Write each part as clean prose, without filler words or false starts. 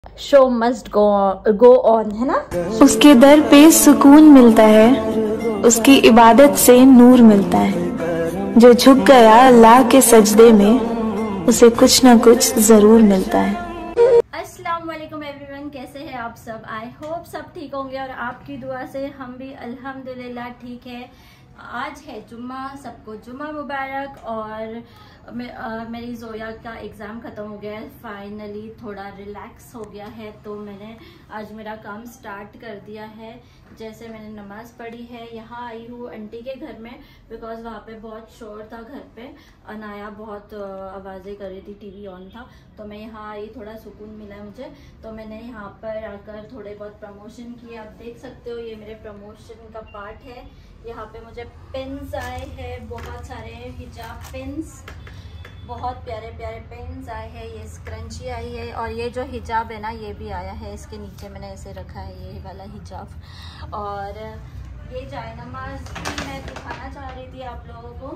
Show must go on, है ना। उसके दर पे सुकून मिलता है, उसकी इबादत से नूर मिलता है। जो झुक गया अल्लाह के सजदे में, उसे कुछ ना कुछ जरूर मिलता है। अस्सलाम वालेकुम एवरीवन, कैसे हैं आप सब। आई होप सब ठीक होंगे और आपकी दुआ से हम भी अल्हम्दुलिल्लाह ठीक है। आज है जुम्मा, सबको जुम्मा मुबारक। और मेरी जोया का एग्ज़ाम ख़त्म हो गया है, फाइनली थोड़ा रिलैक्स हो गया है। तो मैंने आज मेरा काम स्टार्ट कर दिया है। जैसे मैंने नमाज़ पढ़ी है, यहाँ आई हूँ आंटी के घर में, बिकॉज़ वहाँ पे बहुत शोर था घर पे। अनाया बहुत आवाज़ें कर रही थी, टीवी ऑन था। तो मैं यहाँ आई, थोड़ा सुकून मिला मुझे। तो मैंने यहाँ पर आकर थोड़े बहुत प्रमोशन किए। आप देख सकते हो, ये मेरे प्रमोशन का पार्ट है। यहाँ पे मुझे पिन्स आए हैं, बहुत सारे हिजाब पिन्स, बहुत प्यारे प्यारे पिन्स आए हैं। ये स्क्रंची आई है और ये जो हिजाब है ना, ये भी आया है। इसके नीचे मैंने ऐसे रखा है ये वाला हिजाब। और ये जायनमाज भी मैं दिखाना चाह रही थी आप लोगों को।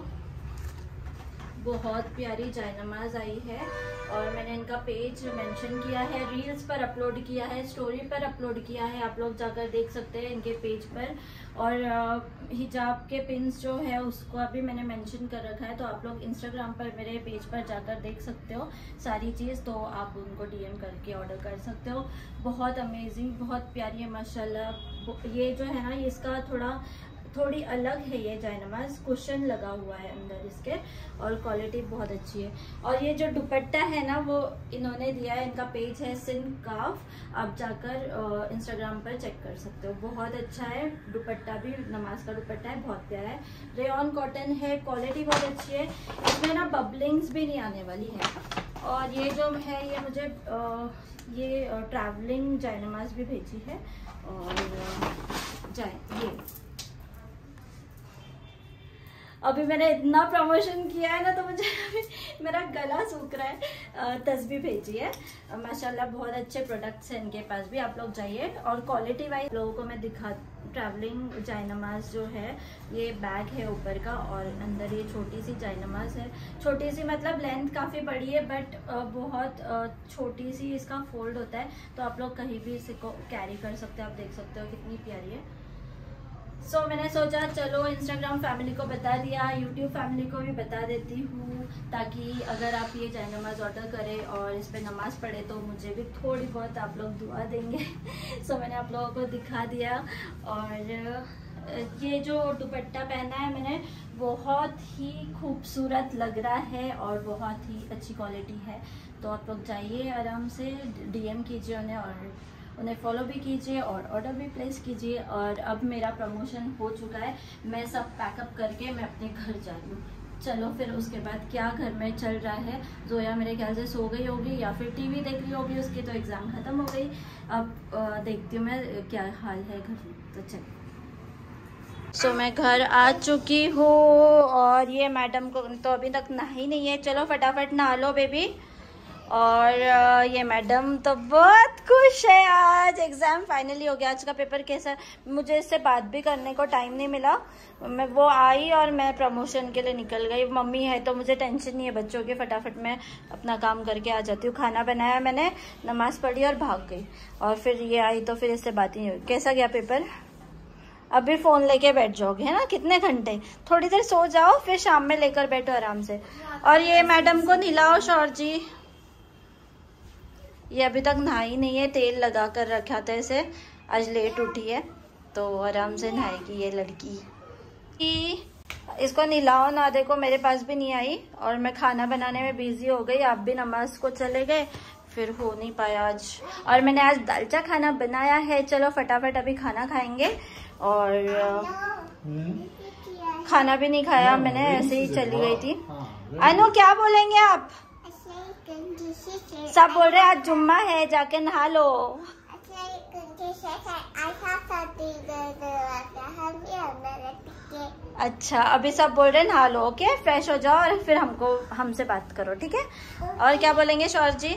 बहुत प्यारी जायनमाज आई है और मैंने इनका पेज मेंशन किया है, रील्स पर अपलोड किया है, स्टोरी पर अपलोड किया है। आप लोग जाकर देख सकते हैं इनके पेज पर। और हिजाब के पिन्स जो है उसको अभी मैंने मेंशन कर रखा है। तो आप लोग इंस्टाग्राम पर मेरे पेज पर जाकर देख सकते हो सारी चीज़। तो आप उनको डीएम करके ऑर्डर कर सकते हो। बहुत अमेजिंग, बहुत प्यारी है माशाल्लाह। ये जो है ना, इसका थोड़ी अलग है। ये जायनमाज कुशन लगा हुआ है अंदर इसके और क्वालिटी बहुत अच्छी है। और ये जो दुपट्टा है ना, वो इन्होंने दिया है। इनका पेज है सिंध काफ, आप जाकर इंस्टाग्राम पर चेक कर सकते हो। बहुत अच्छा है दुपट्टा भी, नमाज का दुपट्टा है, बहुत प्यारा है। रेयॉन कॉटन है, क्वालिटी बहुत अच्छी है। इसमें ना बबलिंग्स भी नहीं आने वाली है। और ये जो है, ये मुझे ये ट्रैवलिंग जायनमाज भी भेजी है। और ये अभी मैंने इतना प्रमोशन किया है ना, तो मुझे अभी मेरा गला सूख रहा है। तस्बीह भेजी है माशाल्लाह, बहुत अच्छे प्रोडक्ट्स हैं इनके पास भी, आप लोग जाइए। और क्वालिटी वाइज लोगों को मैं दिखा। ट्रैवलिंग जायनमाज जो है, ये बैग है ऊपर का और अंदर ये छोटी सी जायनमाज है। छोटी सी मतलब लेंथ काफ़ी बड़ी है, बट बहुत छोटी सी इसका फोल्ड होता है। तो आप लोग कहीं भी इसे को कैरी कर सकते हो। आप देख सकते हो कितनी प्यारी है। सो मैंने सोचा चलो इंस्टाग्राम फैमिली को बता दिया, यूट्यूब फैमिली को भी बता देती हूँ, ताकि अगर आप ये जायनमाज ऑर्डर करें और इस पर नमाज़ पढ़े तो मुझे भी थोड़ी बहुत आप लोग दुआ देंगे। सो मैंने आप लोगों को दिखा दिया। और ये जो दुपट्टा पहना है मैंने, बहुत ही खूबसूरत लग रहा है और बहुत ही अच्छी क्वालिटी है। तो आप लोग जाइए, आराम से डीएम कीजिए उन्हें और उन्हें फॉलो भी कीजिए और ऑर्डर भी प्लेस कीजिए। और अब मेरा प्रमोशन हो चुका है, मैं सब पैकअप करके मैं अपने घर जा रही हूँ। चलो फिर उसके बाद क्या घर में चल रहा है। जोया मेरे ख्याल से सो गई होगी या फिर टीवी देख रही होगी, उसकी तो एग्ज़ाम ख़त्म हो गई। अब देखती हूँ मैं क्या हाल है घर में। तो चलो। सो मैं घर आ चुकी हूँ और ये मैडम को तो अभी तक नहाई नहीं है। चलो फटाफट नहा लो बेबी। और ये मैडम तो बहुत खुश है, आज एग्ज़ाम फाइनली हो गया। आज का पेपर कैसा, मुझे इससे बात भी करने को टाइम नहीं मिला। मैं वो आई और मैं प्रमोशन के लिए निकल गई। मम्मी है तो मुझे टेंशन नहीं है बच्चों की, फटाफट मैं अपना काम करके आ जाती हूँ। खाना बनाया मैंने, नमाज़ पढ़ी और भाग गई। और फिर ये आई तो फिर इससे बात ही नहीं हुई। कैसा गया पेपर? अभी फ़ोन लेके बैठ जाओगे, है ना? कितने घंटे, थोड़ी देर सो जाओ, फिर शाम में लेकर बैठो आराम से। और ये मैडम को नहलाओ शौर जी। ये अभी तक नहाई नहीं है, तेल लगा कर रखा था इसे, आज लेट उठी है तो आराम से नहाएगी ये लड़की। इसको नहलाओ ना, देखो मेरे पास भी नहीं आई और मैं खाना बनाने में बिजी हो गई। आप भी नमाज को चले गए, फिर हो नहीं पाया आज। और मैंने आज दालचा खाना बनाया है। चलो फटाफट अभी खाना खाएंगे। और खाना भी नहीं खाया मैंने, ऐसे ही चली गई थी। अनु क्या बोलेंगे आप? सब बोल रहे आज जुम्मा है, जाके नहा लो। अच्छा, अभी सब बोल रहे नहा लो। ओके, फ्रेश हो जाओ और फिर हमसे बात करो, ठीक है? और क्या बोलेंगे शौर जी?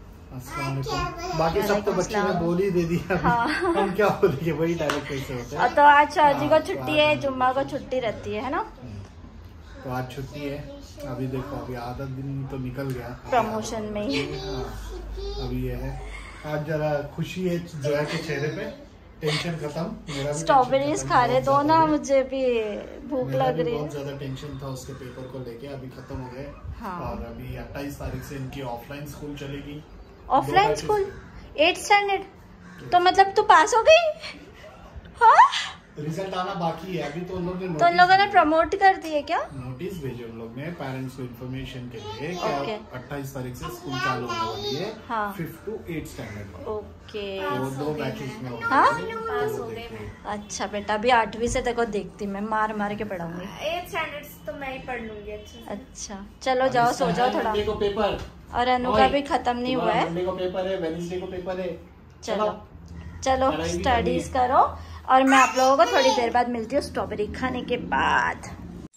बाकी सब तो बच्चे ने बोल ही दे दिया। हाँ। हम क्या बोलेंगे, वही डायरेक्ट कैसे होता है। तो आज शौर जी को छुट्टी है, जुम्मा को छुट्टी रहती है ना? तो आज छुट्टी है। अभी देखो, अभी आधा दिन तो निकल गया प्रमोशन में ही। अभी ये है आज जरा खुशी है जोया के चेहरे पे, टेंशन खत्म। मेरा भी स्ट्रॉबेरीज खा रहे दो ना, मुझे भी भूख लग रही है। बहुत ज्यादा टेंशन था उसके पेपर को लेके, अभी खत्म हो गए। हाँ। और अभी 28 तारीख से इनकी ऑफलाइन स्कूल चलेगी। ऑफलाइन स्कूल 8th स्टैंडर्ड, तो मतलब तू पास हो गई? हाँ, रिजल्ट आना बाकी है अभी। तो उन लोगों ने प्रमोट कर दिए क्या? नोटिस भेजे उन लोग ने पेरेंट्स को इन्फॉर्मेशन के लिए कि 28 तारीख से स्कूल चालू होने वाली है। हाँ। 5th to 8th standard. Okay, वो 2 बैचेस में होंगे। हाँ? अच्छा बेटा, अभी 8वीं से देखो देखती मैं मार मार के पढ़ाऊंगी। 8th स्टैंडर्ड तो मैं ही पढ़ लूंगी अच्छे से। अच्छा चलो जाओ सो जाओ थोड़ा। को पेपर और अनु का भी खत्म नहीं हुआ है। मंडे को पेपर है, वेडनेसडे को पेपर है। चलो स्टडीज करो, और मैं आप लोगों को थोड़ी देर बाद मिलती हूँ स्ट्रॉबेरी खाने के बाद।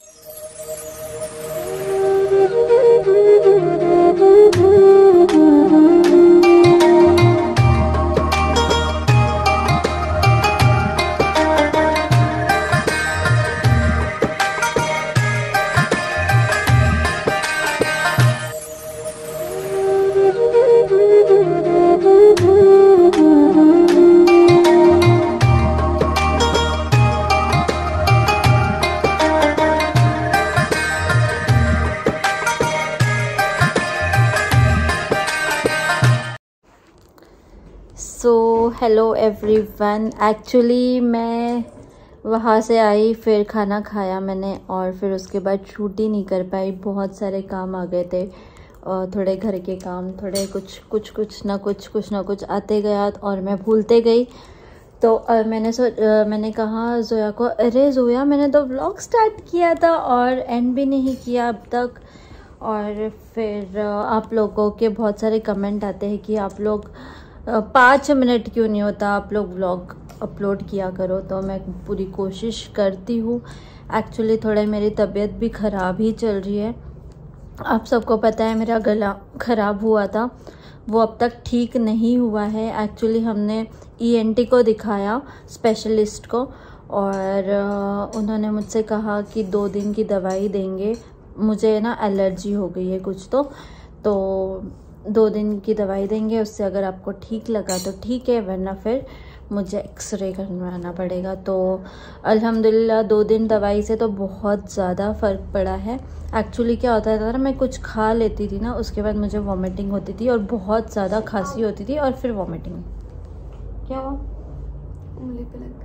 हेलो एवरीवन, एक्चुअली मैं वहाँ से आई, फिर खाना खाया मैंने, और फिर उसके बाद शूट ही नहीं कर पाई। बहुत सारे काम आ गए थे, और थोड़े घर के काम, थोड़े कुछ ना कुछ आते गया, और मैं भूलते गई। तो मैंने कहा जोया को, अरे जोया मैंने तो व्लॉग स्टार्ट किया था और एंड भी नहीं किया अब तक। और फिर आप लोगों के बहुत सारे कमेंट आते हैं कि आप लोग 5 मिनट क्यों नहीं होता, आप लोग व्लॉग अपलोड किया करो। तो मैं पूरी कोशिश करती हूँ। एक्चुअली थोड़ा मेरी तबीयत भी ख़राब ही चल रही है। आप सबको पता है मेरा गला ख़राब हुआ था, वो अब तक ठीक नहीं हुआ है। एक्चुअली हमने ENT को दिखाया, स्पेशलिस्ट को, और उन्होंने मुझसे कहा कि 2 दिन की दवाई देंगे। मुझे ना एलर्जी हो गई है कुछ, तो 2 दिन की दवाई देंगे, उससे अगर आपको ठीक लगा तो ठीक है, वरना फिर मुझे एक्सरे करवाना पड़ेगा। तो अल्हम्दुलिल्लाह 2 दिन दवाई से तो बहुत ज़्यादा फ़र्क पड़ा है। एक्चुअली क्या होता था ना, मैं कुछ खा लेती थी ना, उसके बाद मुझे वॉमिटिंग होती थी और बहुत ज़्यादा खांसी होती थी और फिर वॉमिटिंग। क्या हुआ? उंगली पे लग गया।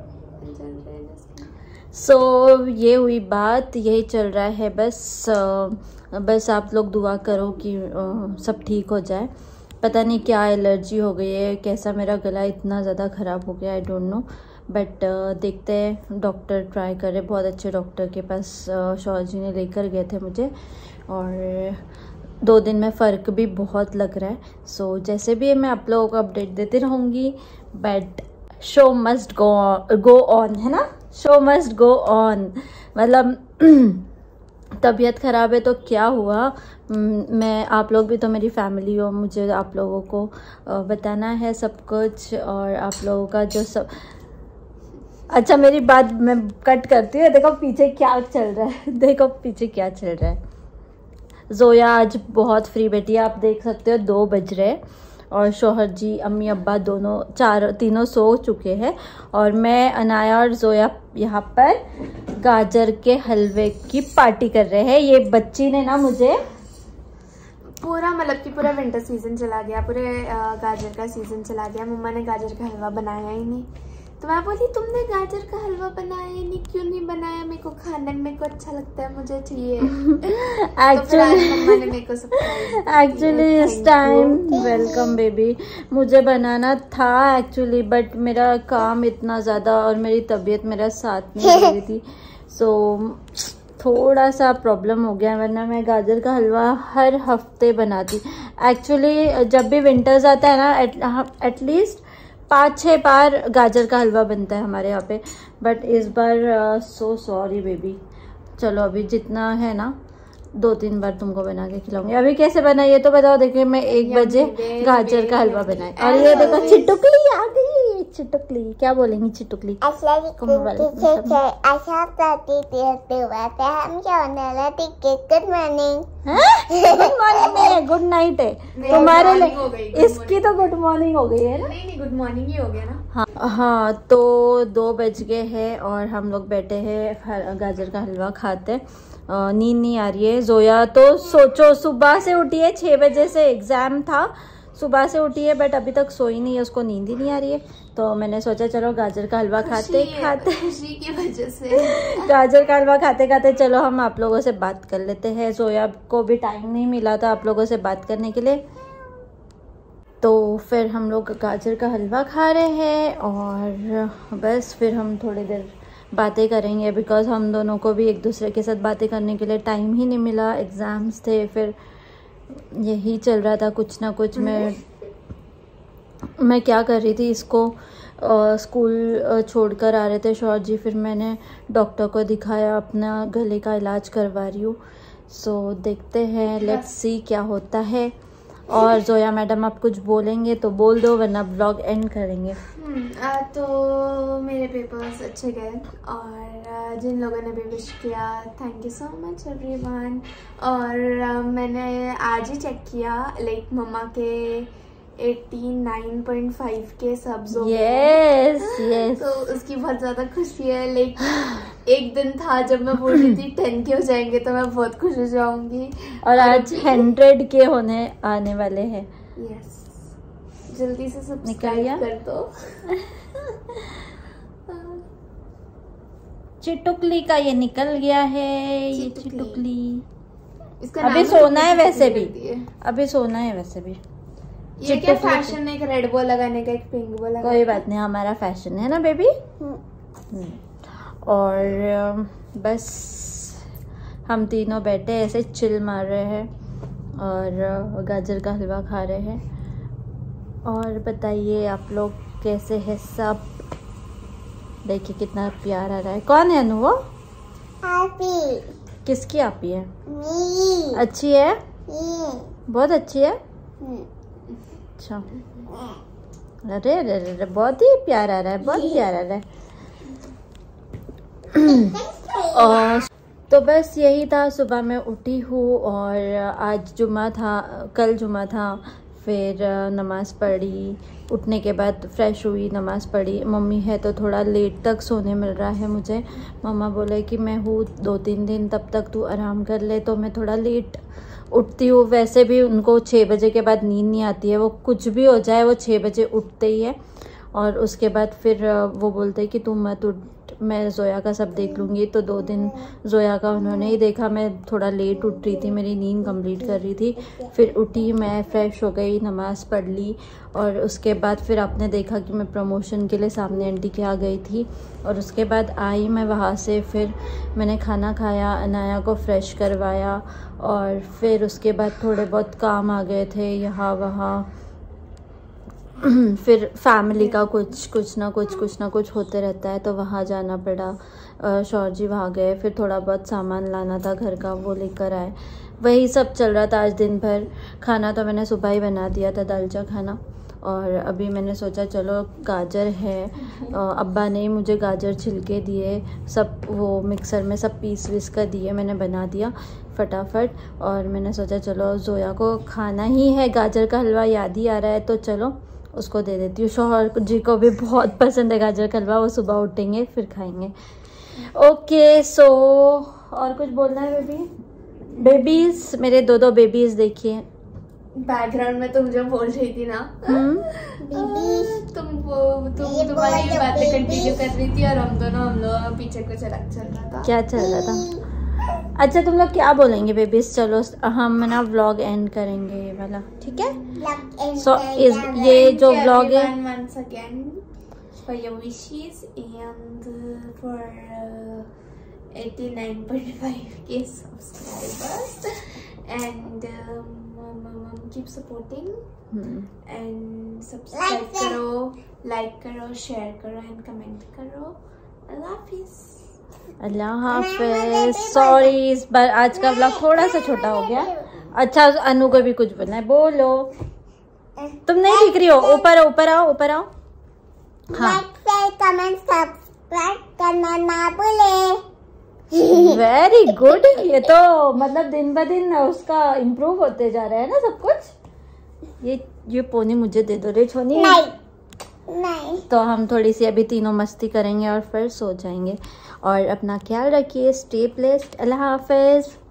सो ये हुई बात, यही चल रहा है। बस आप लोग दुआ करो कि सब ठीक हो जाए। पता नहीं क्या एलर्जी हो गई है, कैसा मेरा गला इतना ज़्यादा ख़राब हो गया, आई डोंट नो। बट देखते हैं, डॉक्टर ट्राई करे, बहुत अच्छे डॉक्टर के पास शौहर जी ने लेकर गए थे मुझे, और 2 दिन में फ़र्क भी बहुत लग रहा है। सो जैसे भी है मैं आप लोगों को अपडेट देती रहूँगी, but show must go on, है ना? Show must go on. मतलब तबीयत ख़राब है तो क्या हुआ, मैं, आप लोग भी तो मेरी फैमिली हो, मुझे आप लोगों को बताना है सब कुछ। और आप लोगों का जो सब, अच्छा मेरी बात मैं कट करती हूँ। देखो पीछे क्या चल रहा है, देखो पीछे क्या चल रहा है। जोया आज बहुत फ्री बैठी है, आप देख सकते हो 2 बज रहे, और शौहर जी, अम्मी अब्बा दोनों तीनों सो चुके हैं, और मैं, अनाया और जोया यहाँ पर गाजर के हलवे की पार्टी कर रहे हैं। ये बच्ची ने ना मुझे पूरा, मतलब कि पूरा विंटर सीजन चला गया, पूरे गाजर का सीजन चला गया, मम्मा ने गाजर का हलवा बनाया ही नहीं। तो मैं बोली, तुमने गाजर का हलवा बनाया ही नहीं, क्यों नहीं बनाया? मेरे को खाने में, मेरे को अच्छा लगता है, मुझे चाहिए। एक्चुअली इस टाइम, वेलकम बेबी, मुझे बनाना था एक्चुअली, बट मेरा काम इतना ज़्यादा और मेरी तबीयत मेरा साथ नहीं दे रही थी, सो थोड़ा सा प्रॉब्लम हो गया, वरना मैं गाजर का हलवा हर हफ्ते बनाती। एक्चुअली जब भी विंटर्स आता है ना, एटलीस्ट 5-6 बार गाजर का हलवा बनता है हमारे यहाँ पे, बट इस बार सो सॉरी बेबी। चलो अभी जितना है ना 2-3 बार तुमको बना के खिलाऊंगी। अभी कैसे बना ये तो बताओ। देखिए मैं 1 बजे गाजर का हलवा बनाया और ये देखो चिटुकली आ गई। चिटुकली क्या बोलेंगी? चिटुकली गुड मॉर्निंग नहीं है, गुड नाइट है तुम्हारे लिए। इसकी तो गुड मॉर्निंग हो गई है ना? नहीं गुड मॉर्निंग ही हो गया ना। हाँ तो 2 बज गए हैं और हम लोग बैठे हैं गाजर का हलवा खाते। नींद नहीं आ रही है। जोया तो सोचो सुबह से उठी है, 6 बजे से एग्जाम था, सुबह से उठी है बट अभी तक सोई नहीं है, उसको नींद ही नहीं आ रही है। तो मैंने सोचा चलो गाजर का हलवा खाते खुशी की वजह से गाजर का हलवा खाते खाते चलो हम आप लोगों से बात कर लेते हैं। जोया को भी टाइम नहीं मिला था आप लोगों से बात करने के लिए, तो फिर हम लोग गाजर का हलवा खा रहे हैं और बस फिर हम थोड़ी देर बातें करेंगे बिकॉज़ हम दोनों को भी एक दूसरे के साथ बातें करने के लिए टाइम ही नहीं मिला। एग्ज़ाम्स थे, फिर यही चल रहा था कुछ ना कुछ। मैं क्या कर रही थी, इसको स्कूल छोड़कर आ रहे थे शौर्य जी, फिर मैंने डॉक्टर को दिखाया, अपना गले का इलाज करवा रही हूँ। सो देखते हैं, लेट्स सी क्या होता है। और जोया मैडम आप कुछ बोलेंगे तो बोल दो वरना ब्लॉग एंड करेंगे। तो मेरे पेपर्स अच्छे गए और जिन लोगों ने भी विश किया thank you so much everyone. और मैंने आज ही चेक किया लाइक मम्मा के 89.5 के सब्स हो गए। यस तो उसकी बहुत ज़्यादा खुशी है। लाइक एक दिन था जब मैं बोल रही थी 10 के हो जाएंगे तो मैं बहुत खुश हो जाऊंगी और आज 100 के होने आने वाले हैं। यस जल्दी से सब्सक्राइब कर दो। चिटुकली का ये निकल गया है। ये चिटुकली इसका अभी सोना है वैसे भी, अभी सोना है वैसे भी। ये क्या फैशन है, एक रेड बॉल लगाने का, एक पिंक बॉल लगाने का। कोई बात नहीं, हमारा फैशन है ना बेबी। और बस हम तीनों बैठे ऐसे चिल मार रहे हैं और गाजर का हलवा खा रहे हैं। और बताइए आप लोग कैसे हैं सब। देखिए कितना प्यार आ रहा है। कौन है अनु? वो आपी। किसकी आपी है? मेरी। अच्छी है, बहुत अच्छी है। अच्छा अरे अरे अरे बहुत ही प्यार आ रहा है, बहुत प्यार आ रहा है। और तो बस यही था, सुबह मैं उठी हूँ और आज जुम्मा था, कल जुम्मा था, फिर नमाज़ पढ़ी, उठने के बाद फ्रेश हुई, नमाज़ पढ़ी। मम्मी है तो थोड़ा लेट तक सोने मिल रहा है मुझे। मम्मा बोले कि मैं हूँ 2-3 दिन, तब तक तू आराम कर ले, तो मैं थोड़ा लेट उठती हूँ। वैसे भी उनको 6 बजे के बाद नींद नहीं आती है, वो कुछ भी हो जाए वो 6 बजे उठते ही है। और उसके बाद फिर वो बोलते हैं कि तुम मत उठ, मैं जोया का सब देख लूँगी। तो 2 दिन जोया का उन्होंने ही देखा। मैं थोड़ा लेट उठ रही थी, मेरी नींद कंप्लीट कर रही थी। फिर उठी मैं, फ्रेश हो गई, नमाज़ पढ़ ली और उसके बाद फिर आपने देखा कि मैं प्रमोशन के लिए सामने आंटी के यहाँ गई थी। और उसके बाद आई मैं वहाँ से, फिर मैंने खाना खाया, अनाया को फ्रेश करवाया और फिर उसके बाद थोड़े बहुत काम आ गए थे यहाँ वहाँ। फिर फैमिली का कुछ ना कुछ होते रहता है, तो वहाँ जाना पड़ा। शौर्य जी वहाँ गए, फिर थोड़ा बहुत सामान लाना था घर का, वो लेकर आए। वही सब चल रहा था आज दिन भर। खाना तो मैंने सुबह ही बना दिया था, दालचा खाना। और अभी मैंने सोचा चलो गाजर है, अब्बा ने मुझे गाजर छिलके दिए, सब वो मिक्सर में सब पीस कर दिए, मैंने बना दिया फटाफट। और मैंने सोचा चलो जोया को खाना ही है गाजर का हलवा, याद ही आ रहा है तो चलो उसको दे देती हूँ। शौहर जी को भी बहुत पसंद है गाजर का हलवा, वो सुबह उठेंगे फिर खाएंगे। ओके सो और कुछ बोलना है बेबी? बेबीज, मेरे 2 बेबीज देखिए बैकग्राउंड में तुम जो बोल रही थी ना तुम तुम्हारी बातें कंटिन्यू कर रही थी और हम लोग पीछे कुछ अलग चल रहा था। क्या चल रहा था? अच्छा तुम लोग क्या बोलेंगे बेबीज? चलो हम ना व्लॉग एंड करेंगे ये वाला, ठीक है? सो ये जो व्लॉग है once again for your wishes and for 89.5k subscribers and keep supporting and subscribe करो, like करो, share करो and comment करो। I love you. अल्लाह हाफिज। सॉरी इस बार आज का व्लॉग थोड़ा सा छोटा हो गया। अच्छा अनु को भी कुछ बोलना है, बोलो। तुम नहीं दिख रही हो, ऊपर आओ ऊपर आओ ऊपर आओ। हाँ कमेंट सब्सक्राइब करना ना भूले। Very good. ये तो मतलब दिन ब दिन उसका इम्प्रूव होते जा रहा है ना सब कुछ। ये पोनी मुझे दे दो रे छोनी। नहीं तो हम थोड़ी सी अभी तीनों मस्ती करेंगे और फिर सो जाएंगे। और अपना ख्याल रखिए, स्टे ब्लेस्ड। अल्लाह हाफिज।